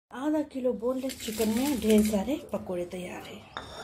आधा kilo boneless chicken में ढेर सारे पकोड़े तैयार हैं।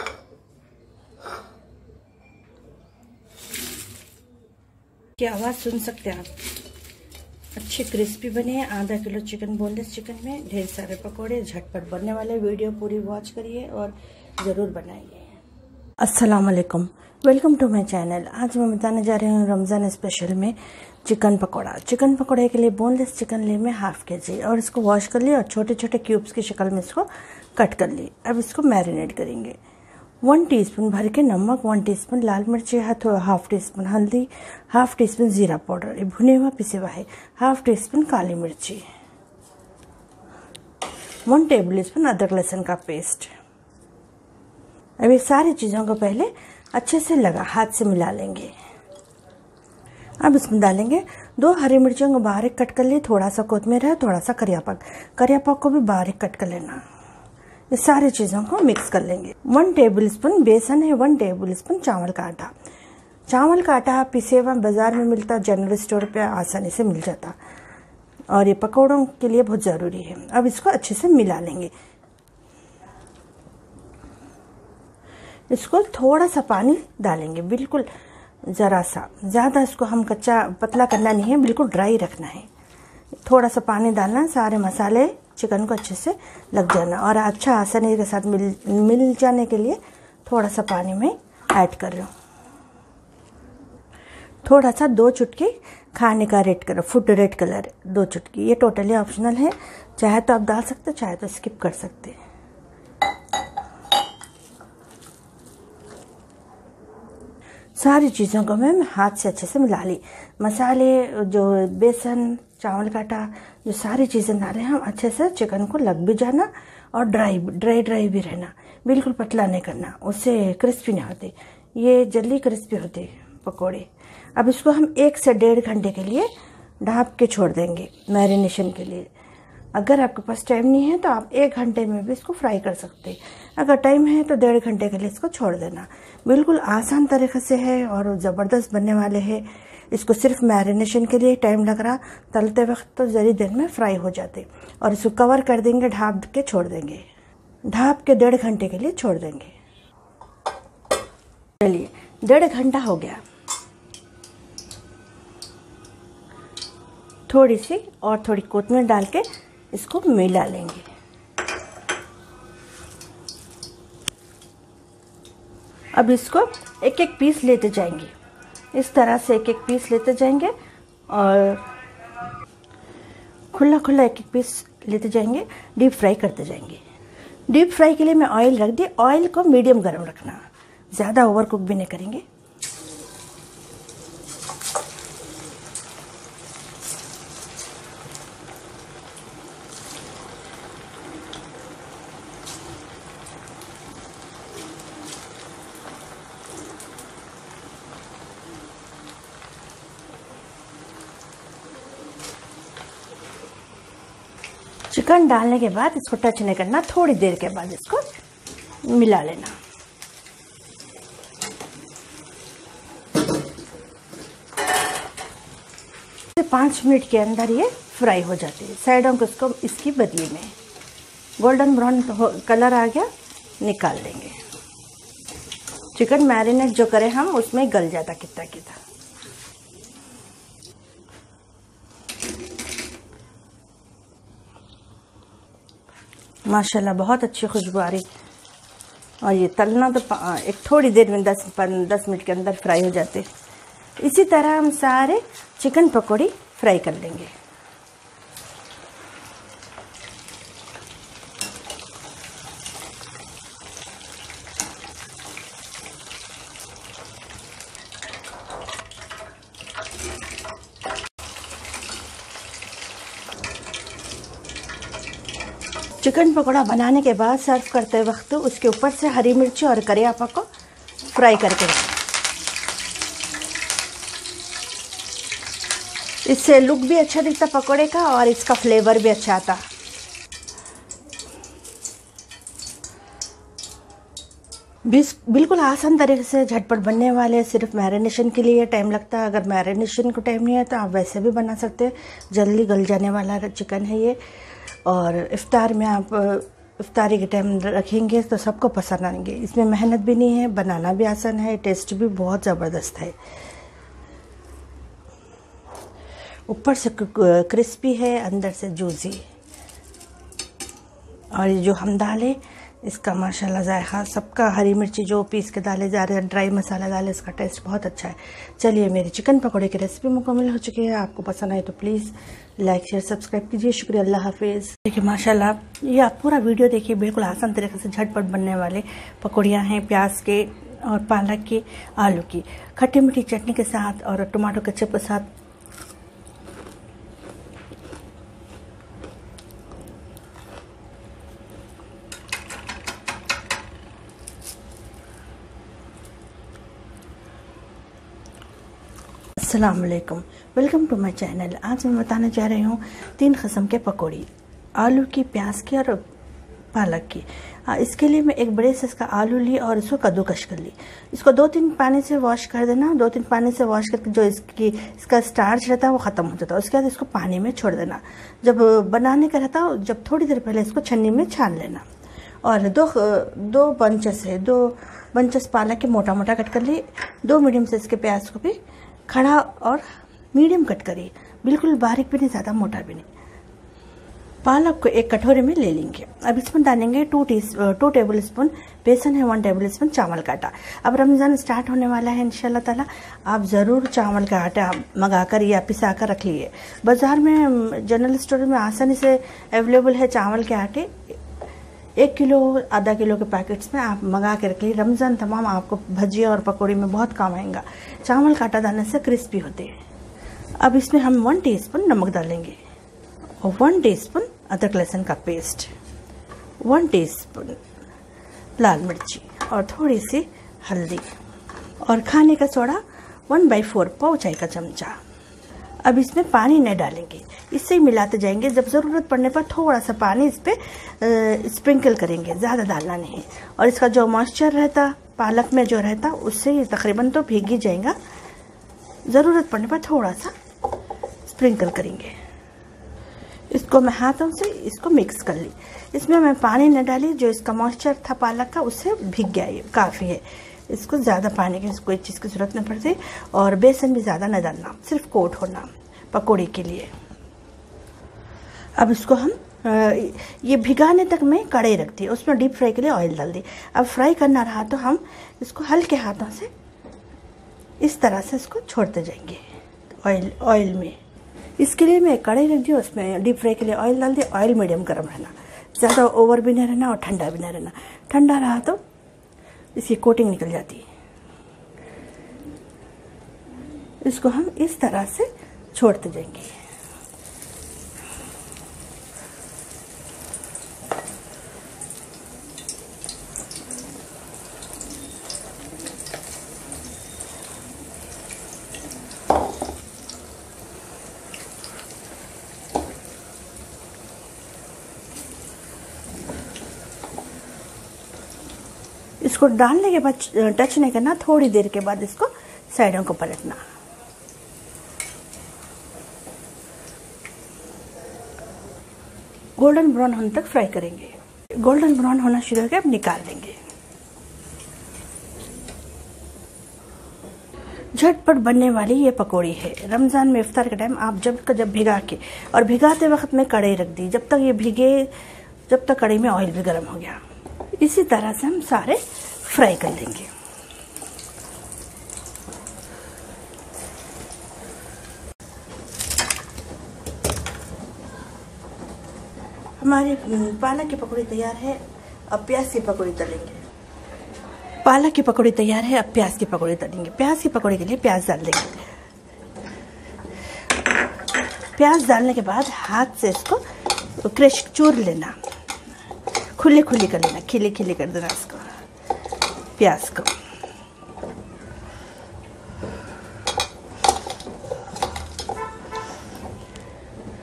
की आवाज़ सुन सकते हैं आप। अच्छे क्रिस्पी बने हैं। आधा किलो चिकन, बोनलेस चिकन में ढेर सारे पकोड़े झटपट बनने वाले। वीडियो पूरी वॉच करिए और ज़रूर बनाइए। अस्सलाम वालेकुम, वेलकम टू माय चैनल। आज मैं बताने जा रही हूँ रमज़ान स्पेशल में चिकन पकोड़ा। चिकन पकोड़े के लिए बोनलेस चिकन ले मैं हाफ के जी और इसको वॉश कर लिया और छोटे छोटे क्यूब्स की शक्ल में इसको कट कर ली। अब इसको मैरिनेट करेंगे। 1 टीस्पून भर के नमक, 1 टीस्पून लाल मिर्ची, हाफ टीस्पून हल्दी, हाफ टीस्पून जीरा पाउडर, ये भुने हुआ पिसे हुआ है, हाफ टीस्पून काली मिर्ची, 1 टेबल स्पून अदरक लहसुन का पेस्ट। अब ये सारी चीज़ों को पहले अच्छे से हाथ से मिला लेंगे। अब इसमें डालेंगे 2 हरी मिर्चियों को बारीक कट कर लिए, थोड़ा सा कोतमीर है, थोड़ा सा करियापाक को भी बारीक कट कर लेना। ये सारी चीज़ों को मिक्स कर लेंगे। 1 टेबल स्पून बेसन है, 1 टेबल स्पून चावल का आटा। चावल का आटा पिसे हुआ बाजार में मिलता, जनरल स्टोर पे आसानी से मिल जाता और ये पकौड़ों के लिए बहुत ज़रूरी है। अब इसको अच्छे से मिला लेंगे। इसको थोड़ा सा पानी डालेंगे, बिल्कुल ज़रा सा, ज़्यादा इसको हम कच्चा पतला करना नहीं है, बिल्कुल ड्राई रखना है। थोड़ा सा पानी डालना, सारे मसाले चिकन को अच्छे से लग जाना और अच्छा आसानी के साथ मिल जाने के लिए थोड़ा सा पानी में ऐड कर रही हूँ। थोड़ा सा 2 चुटकी खाने का फूड रेड कलर, 2 चुटकी। ये टोटली ऑप्शनल है, चाहे तो आप डाल सकते, चाहे तो स्किप कर सकते हैं। सारी चीज़ों को मैं हाथ से अच्छे से मिला ली। मसाले, जो बेसन, चावल का आटा, जो सारी चीज़ें डाले हम अच्छे से चिकन को लग भी जाना और ड्राई भी रहना, बिल्कुल पतला नहीं करना, उससे क्रिस्पी नहीं होते, ये जल्दी क्रिस्पी होते पकोड़े। अब इसको हम 1 से 1.5 घंटे के लिए ढाँप के छोड़ देंगे मैरिनेशन के लिए। अगर आपके पास टाइम नहीं है तो आप 1 घंटे में भी इसको फ्राई कर सकते हैं। अगर टाइम है तो 1.5 घंटे के लिए इसको छोड़ देना। बिल्कुल आसान तरीके से है और ज़बरदस्त बनने वाले हैं। इसको सिर्फ मैरिनेशन के लिए टाइम लग रहा, तलते वक्त तो ज़री देर में फ्राई हो जाते। और इसको कवर कर देंगे, ढाँप के छोड़ देंगे। ढाँप के 1.5 घंटे के लिए छोड़ देंगे। चलिए 1.5 घंटा हो गया। थोड़ी सी और थोड़ी कोतमीर डाल के इसको मिला लेंगे। अब इसको एक एक पीस लेते जाएंगे, इस तरह से एक एक पीस लेते जाएंगे और खुला खुला एक एक पीस लेते जाएंगे। डीप फ्राई करते जाएंगे। डीप फ्राई के लिए मैं ऑयल रख दी। ऑयल को मीडियम गर्म रखना, ज़्यादा ओवर कुक भी नहीं करेंगे। चिकन डालने के बाद इसको टच नहीं करना, थोड़ी देर के बाद इसको मिला लेना। से 5 मिनट के अंदर ये फ्राई हो जाती है। साइडों को इसको इसकी बदली में गोल्डन ब्राउन कलर आ गया, निकाल देंगे। चिकन मैरिनेट जो करें हम उसमें गल जाता कितना कितना। माशाल्लाह बहुत अच्छी खुशबू आ रही। और ये तलना तो एक थोड़ी देर में 10 मिनट के अंदर फ्राई हो जाते। इसी तरह हम सारे चिकन पकौड़ी फ्राई कर लेंगे। चिकन पकौड़ा बनाने के बाद सर्व करते वक्त उसके ऊपर से हरी मिर्ची और करियापाक को फ्राई करके रखें। इससे लुक भी अच्छा दिखता पकौड़े का और इसका फ्लेवर भी अच्छा आता। बिल्कुल आसान तरीके से झटपट बनने वाले, सिर्फ मैरिनेशन के लिए टाइम लगता है। अगर मैरिनेशन को टाइम नहीं है तो आप वैसे भी बना सकते हैं। जल्दी गल जाने वाला चिकन है ये, और इफ्तार में आप इफ्तारी के टाइम रखेंगे तो सबको पसंद आएंगे। इसमें मेहनत भी नहीं है, बनाना भी आसान है, टेस्ट भी बहुत ज़बरदस्त है। ऊपर से क्रिस्पी है, अंदर से जूसी। और ये जो हम डालें इसका माशाल्लाह जायका, सबका हरी मिर्ची जो पीस के डाले जा रहे हैं, ड्राई मसाला डाले, इसका टेस्ट बहुत अच्छा है। चलिए, मेरी चिकन पकौड़े की रेसिपी मुकम्मल हो चुकी है। आपको पसंद आए तो प्लीज़ लाइक शेयर सब्सक्राइब कीजिए। शुक्रिया, अल्लाह हाफिज़। देखिए माशाल्लाह, ये आप पूरा वीडियो देखिए, बिल्कुल आसान तरीके से झटपट बनने वाले पकौड़ियाँ हैं, प्याज के और पालक की, आलू की, खट्टी मीठी चटनी के साथ और टमाटो केचप के साथ। अस्सलाम वालेकुम, वेलकम टू माय चैनल। आज मैं बताने जा रही हूँ 3 किस्म के पकौड़ी, आलू की, प्याज की और पालक की। इसके लिए मैं एक बड़े साइज का आलू ली और इसको कद्दूकश कर ली। इसको 2-3 पानी से वॉश कर देना। 2-3 पानी से वॉश करके जो इसका स्टार्च रहता है वो ख़त्म हो जाता है। उसके बाद इसको पानी में छोड़ देना। जब बनाने का रहता है, जब थोड़ी देर पहले इसको छन्नी में छान लेना। और दो बंचेस पालक के मोटा मोटा कट कर ली। 2 मीडियम साइज के प्याज को भी खड़ा और मीडियम कट करिए, बिल्कुल बारीक भी नहीं, ज़्यादा मोटा भी नहीं। पालक को एक कटोरे में ले लेंगे। अब इसमें डालेंगे 2 टेबल स्पून बेसन है, 1 टेबल स्पून चावल का आटा। अब रमज़ान स्टार्ट होने वाला है इंशाल्लाह ताला, आप ज़रूर चावल का आटा मंगा कर या पिसा कर रख लीजिए। बाज़ार में, जनरल स्टोर में आसानी से अवेलेबल है चावल के आटे। 1 किलो, आधा किलो के पैकेट्स में आप मंगा के रख लीजिए। रमज़ान तमाम आपको भजिया और पकौड़ी में बहुत काम आएगा। चावल का आटा डालने से क्रिस्पी होते हैं। अब इसमें हम 1 टीस्पून नमक डालेंगे और 1 टीस्पून अदरक लहसुन का पेस्ट, 1 टीस्पून लाल मिर्ची और थोड़ी सी हल्दी और खाने का सोडा 1/4 पाव चाय का चमचा। अब इसमें पानी नहीं डालेंगे, इससे ही मिलाते जाएंगे। जब ज़रूरत पड़ने पर थोड़ा सा पानी इस पर स्प्रिंकल करेंगे, ज़्यादा डालना नहीं है। और इसका जो मॉइस्चर रहता पालक में जो रहता, उससे ये तकरीबन तो भीग ही जाएगा। ज़रूरत पड़ने पर थोड़ा सा स्प्रिंकल करेंगे। इसको मैं हाथों से इसको मिक्स कर ली। इसमें मैं पानी न डाली, जो इसका मॉइस्चर था पालक का उससे भीग गया, ये काफ़ी है। इसको ज़्यादा पानी की कोई चीज़ की ज़रूरत नहीं पड़ती। और बेसन भी ज़्यादा न डालना, सिर्फ कोट होना पकौड़ी के लिए। अब इसको हम ये भिगाने तक मैं कढ़ाई रखती है, उसमें डीप फ्राई के लिए ऑयल डाल दी। अब फ्राई करना रहा तो हम इसको हल्के हाथों से इस तरह से इसको छोड़ते जाएंगे ऑयल में। इसके लिए मैं कढ़ाई रख दी, उसमें डीप फ्राई के लिए ऑयल डाल दी। ऑयल मीडियम गर्म रहना, ज़्यादा ओवर भी नहीं रहना और ठंडा भी नहीं रहना। ठंडा रहा तो इसकी कोटिंग निकल जाती है। इसको हम इस तरह से छोड़ते जाएंगे। इसको डालने के बाद टच नहीं करना, थोड़ी देर के बाद इसको साइडों को पलटना। गोल्डन ब्राउन होने तक फ्राई करेंगे। गोल्डन ब्राउन होना शुरू हो गया, अब निकाल देंगे। झटपट बनने वाली ये पकौड़ी है। रमज़ान में इफ्तार के टाइम आप जब भिगा के, और भिगाते वक्त में कढ़ाई रख दी, जब तक ये भीगे, जब तक कढ़ाई में ऑयल भी गर्म हो गया। इसी तरह से हम सारे फ्राई कर लेंगे। हमारी पालक की पकौड़ी तैयार है। अब प्याज की पकौड़ी तलेंगे। पालक की पकौड़ी तैयार है, अब प्याज की पकौड़ी तलेंगे। प्याज की पकौड़ी के लिए प्याज डाल देंगे। प्याज डालने के बाद हाथ से इसको क्रश चूर लेना, खुली खुली कर लेना, खिली खिली कर देना इसको, प्याज को।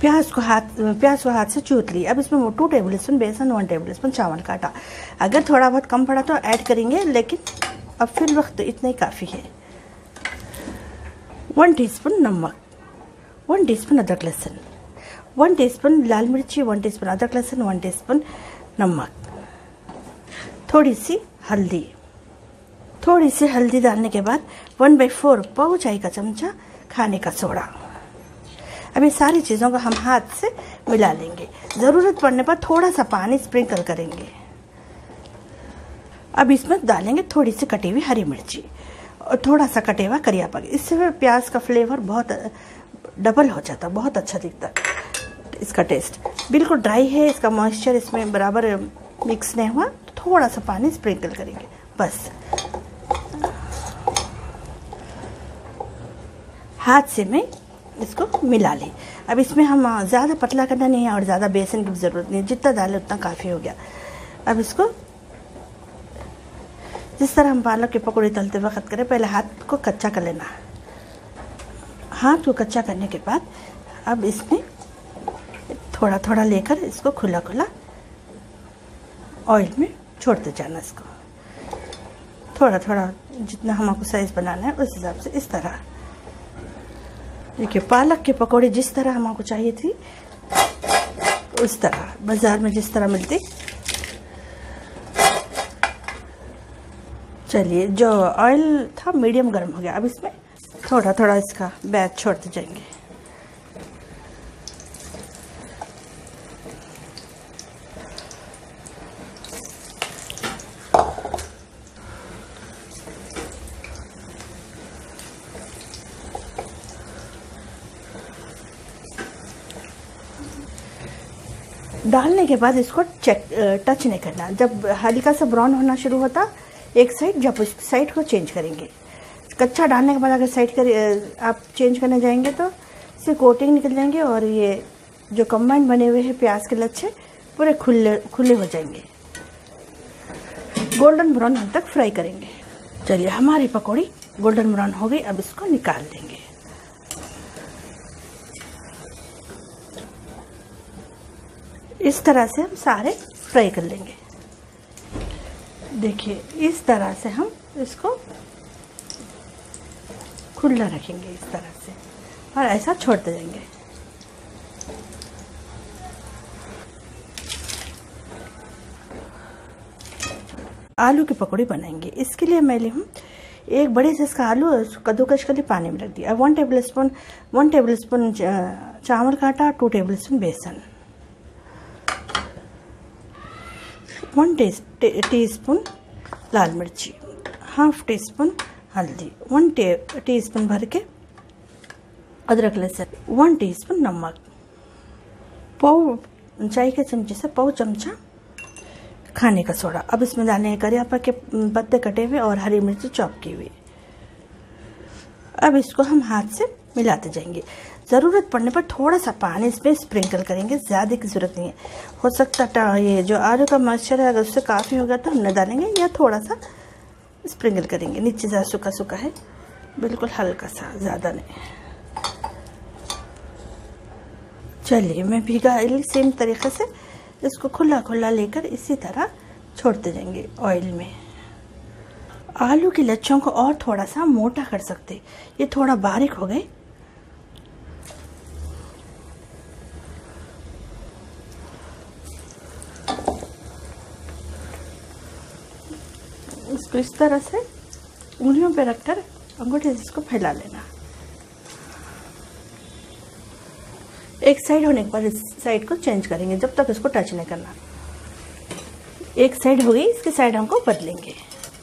प्याज को हाथ से चूत ली। अब इसमें 2 टेबल स्पून बेसन, 1 टेबल स्पून चावल का आटा। अगर थोड़ा बहुत कम पड़ा तो ऐड करेंगे, लेकिन अब फिर वक्त इतना ही काफ़ी है। 1 टीस्पून नमक, 1 टीस्पून अदरक लहसुन, 1 टीस्पून लाल मिर्ची, 1 टीस्पून अदरक लहसुन, 1 टीस्पून नमक, थोड़ी सी हल्दी। थोड़ी सी हल्दी डालने के बाद 1/4 पाव चाय का चमचा खाने का सोडा। अब ये सारी चीज़ों को हम हाथ से मिला लेंगे। ज़रूरत पड़ने पर थोड़ा सा पानी स्प्रिंकल करेंगे। अब इसमें डालेंगे थोड़ी सी कटी हुई हरी मिर्ची और थोड़ा सा कटे हुआ करिया पाक। इससे प्याज का फ्लेवर बहुत डबल हो जाता, बहुत अच्छा दिखता है। इसका टेस्ट बिल्कुल ड्राई है, इसका मॉइस्चर इसमें बराबर मिक्स नहीं हुआ, तो थोड़ा सा पानी स्प्रिंकल करेंगे बस। हाथ से मैं इसको मिला ली। अब इसमें हम ज़्यादा पतला करना नहीं है और ज़्यादा बेसन की भी ज़रूरत नहीं है, जितना डाले उतना काफ़ी हो गया। अब इसको जिस तरह हम पालक के पकौड़े तलते वक्त करें, पहले हाथ को कच्चा कर लेना। हाथ को कच्चा करने के बाद अब इसमें थोड़ा थोड़ा लेकर इसको खुला खुला ऑयल में छोड़ते जाना। इसको थोड़ा थोड़ा जितना हमको साइज़ बनाना है उस हिसाब से इस तरह। देखिए पालक के पकौड़े जिस तरह हमको चाहिए थी उस तरह, बाजार में जिस तरह मिलती। चलिए, जो ऑयल था मीडियम गर्म हो गया। अब इसमें थोड़ा थोड़ा इसका बैच छोड़ते जाएंगे। डालने के बाद इसको टच नहीं करना। जब हल्का सा ब्राउन होना शुरू होता एक साइड, जब उस साइड को चेंज करेंगे। कच्चा डालने के बाद अगर साइड आप चेंज करने जाएंगे तो इससे कोटिंग निकल जाएंगे और ये जो कंबाइन बने हुए हैं प्याज के लच्छे पूरे खुले हो जाएंगे। गोल्डन ब्राउन होने तक फ्राई करेंगे। चलिए, हमारी पकौड़ी गोल्डन ब्राउन हो गई। अब इसको निकाल देंगे। इस तरह से हम सारे फ्राई कर लेंगे। देखिए, इस तरह से हम इसको खुला रखेंगे इस तरह से और ऐसा छोड़ते जाएंगे। आलू की पकौड़ी बनाएंगे। इसके लिए मैंने हम एक बड़े साइज का आलू कद्दूकस कर पानी में रख दिया। 1 टेबल स्पून चावल का आटा, 2 टेबल स्पून बेसन, 1 टीस्पून लाल मिर्ची, हाफ टी स्पून हल्दी, 1 टीस्पून भर के अदरक लहसुन, 1 टीस्पून नमक, पाव चाय के चमचे से पाव चमचा खाने का सोडा। अब इसमें डालने हैं करियापा के पत्ते कटे हुए और हरी मिर्ची चॉप की हुई। अब इसको हम हाथ से मिलाते जाएंगे। ज़रूरत पड़ने पर थोड़ा सा पानी इसमें स्प्रिंकल करेंगे, ज़्यादा की ज़रूरत नहीं है। हो सकता है ये जो आलू का मॉइस्चर है अगर उससे काफ़ी होगा तो हम न डालेंगे, या थोड़ा सा स्प्रिंकल करेंगे। नीचे से सूखा सूखा है, बिल्कुल हल्का सा, ज़्यादा नहीं। चलिए, मैं भीगा सेम तरीके से इसको खुला खुला लेकर इसी तरह छोड़ते जाएंगे ऑयल में। आलू के लच्छों को और थोड़ा सा मोटा कर सकते, ये थोड़ा बारीक हो गए। इसको इस तरह से उंगलियों पे रखकर अंगूठे से इसको फैला लेना। एक साइड होने के बाद इस साइड को चेंज करेंगे, जब तक इसको टच नहीं करना। एक साइड हो गई, इसके साइड हमको बदलेंगे।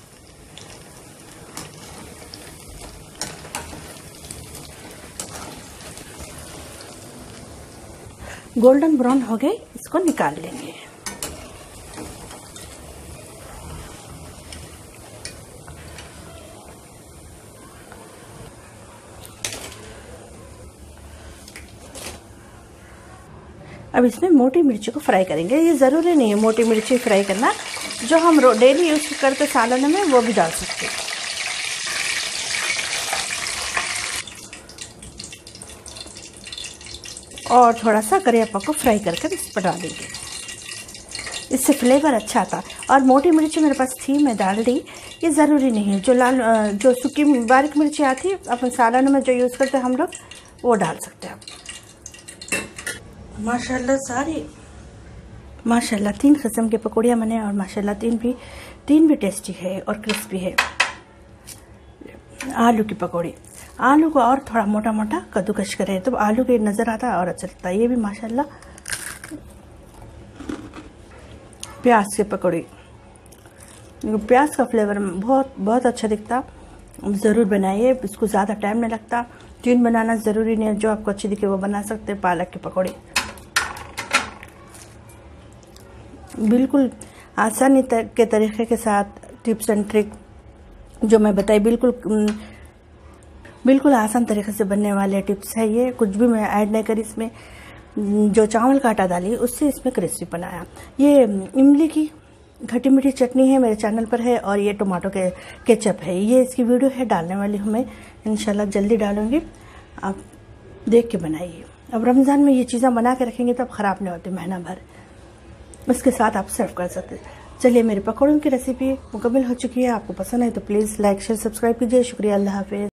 गोल्डन ब्राउन हो गए, इसको निकाल लेंगे। अब इसमें मोटी मिर्ची को फ्राई करेंगे। ये ज़रूरी नहीं है मोटी मिर्ची फ्राई करना, जो हम डेली यूज़ करते सालन में वो भी डाल सकते हैं। और थोड़ा सा करियापा को फ्राई करके इस पर डाल देंगे, इससे फ्लेवर अच्छा आता। और मोटी मिर्ची मेरे पास थी, मैं डाल दी। ये ज़रूरी नहीं है, जो सूखी बारीक मिर्ची आती है अपन सालन में जो यूज़ करते हैं हम लोग, वो डाल सकते हैं। माशाल्लाह 3 किस्म की पकौड़ियाँ बने और माशाल्लाह तीन भी टेस्टी है और क्रिस्पी है। आलू की पकौड़ी, आलू को और थोड़ा मोटा मोटा कद्दूकश करें तो आलू के नज़र आता है और अच्छा लगता है। ये भी माशाल्लाह प्याज की पकौड़ी, प्याज का फ्लेवर बहुत अच्छा दिखता। ज़रूर बनाइए, इसको ज़्यादा टाइम नहीं लगता। 3 बनाना ज़रूरी नहीं है, जो आपको अच्छी दिखे वो बना सकते हैं। पालक की पकौड़ी बिल्कुल आसानी के तरीके के साथ, टिप्स एंड ट्रिक जो मैं बताई, बिल्कुल आसान तरीके से बनने वाले टिप्स है ये। कुछ भी मैं ऐड नहीं करी इसमें, जो चावल का आटा डाली उससे इसमें क्रिस्पी बनाया। ये इमली की खट्टी मीठी चटनी है, मेरे चैनल पर है। और ये टमाटो के केचप है, ये इसकी वीडियो है, डालने वाली हूँ मैं, इंशाल्लाह जल्दी डालूंगी। आप देख के बनाइए। अब रमज़ान में ये चीज़ें बना के रखेंगे तब ख़राब नहीं होती महीना भर। उसके साथ आप सर्व कर सकते हैं। चलिए, मेरे पकौड़ों की रेसिपी मुकम्मल हो चुकी है। आपको पसंद है तो प्लीज़ लाइक शेयर सब्सक्राइब कीजिए। शुक्रिया, अल्लाह हाफिज़।